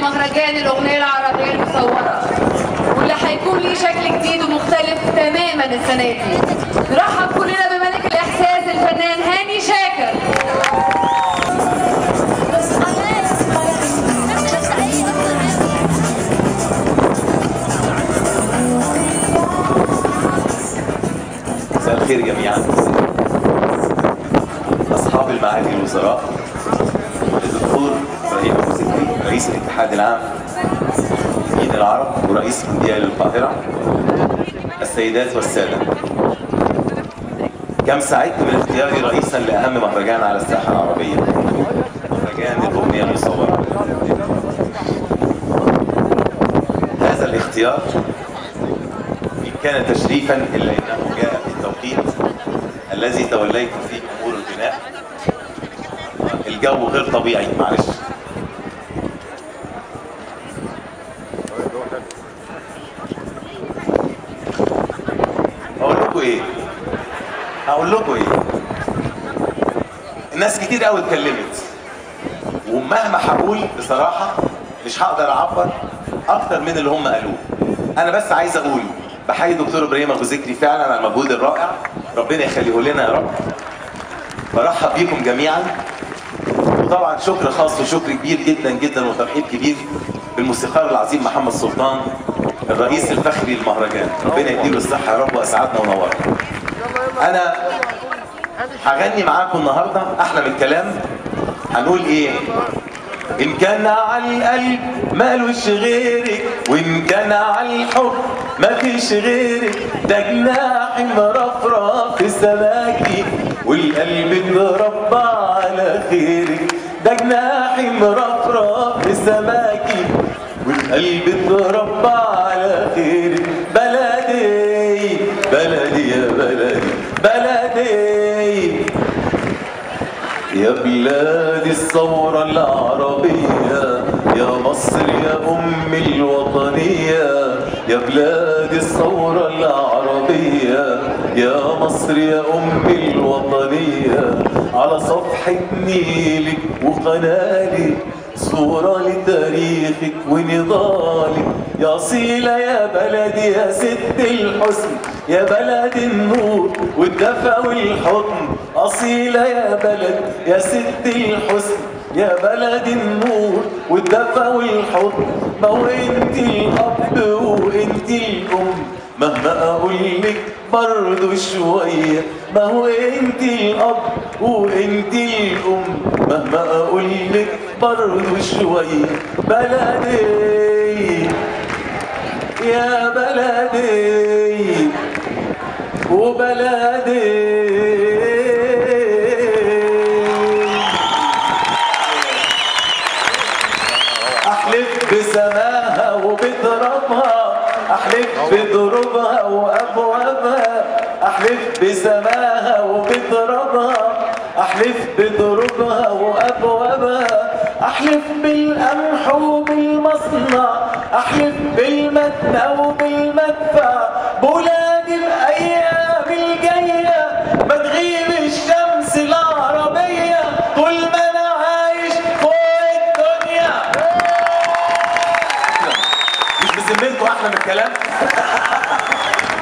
مهرجان الأغنية العربية المصورة، واللي هيكون ليه شكل جديد ومختلف تماما السنة دي. نرحب كلنا بملك الإحساس الفنان هاني شاكر. مساء الخير جميعا. أصحاب المعالي الوزراء، الدكتور إبراهيم أبو زكري رئيس الاتحاد العام للمنتجين العرب ورئيس مونديال القاهرة، السيدات والسادة، كم سعدت من اختياري رئيسا لأهم مهرجان على الساحة العربية، مهرجان الأغنية المصورة. هذا الاختيار إن كان تشريفا إلا أنه جاء في التوقيت الذي توليت فيه أمور البناء. الجو غير طبيعي، معلش. هقول لكم ايه؟ الناس كتير قوي اتكلمت، ومهما هقول بصراحه مش هقدر اعبر اكتر من اللي هم قالوه. انا بس عايز اقول بحيي دكتور ابراهيم ابو زكري فعلا على المجهود الرائع، ربنا يخليه لنا يا رب. برحب بيكم جميعا، وطبعا شكر خاص وشكر كبير جدا جدا وترحيب كبير بالموسيقار العظيم محمد سلطان، الرئيس الفخري للمهرجان. ربنا يديله الصحه يا رب واسعدنا ونورنا. انا هغني معاكم النهارده احلى من الكلام. هنقول ايه؟ ان كان على القلب مالوش غيرك، وان كان على الحب مفيش غيرك، ده جناح مرفرف في سماكي والقلب اتربى على خيرك، ده جناح مرفرف في سماكي والقلب اتربى على خيرك. بلدي بلدي يا بلدي بلدي يا بلاد الثورة العربية، يا مصر يا أم الوطنية، يا بلاد الثورة العربية، يا مصر يا أم الوطنية. على صفحة نيلك وقنالك صورة لتاريخك ونضالك، يا أصيلة يا بلدي يا ست الحسن، يا بلد النور والدفى والحضن. أصيلة يا بلد يا ست الحسن، يا بلد النور والدفى والحضن. ما هو انت الأب وانت الأم، مهما أقولك برضو شوية. ما هو انت الأب وانت الأم، مهما أقولك برضو شوية. بلدي يا بلدي وبلدي أحلف بسماها وبترابها، أحلف بدروبها وأبوابها، أحلف بسماها وبترابها، أحلف بدروبها وأبوابها، أحلف بالقمح وبالمصنع، أحلف بالمتنى وبالمدفع. بولاد الأيام الجاية ما تغيب الشمس العربية طول ما أنا عايش فوق الدنيا. مش بذمتكم أحلى من الكلام؟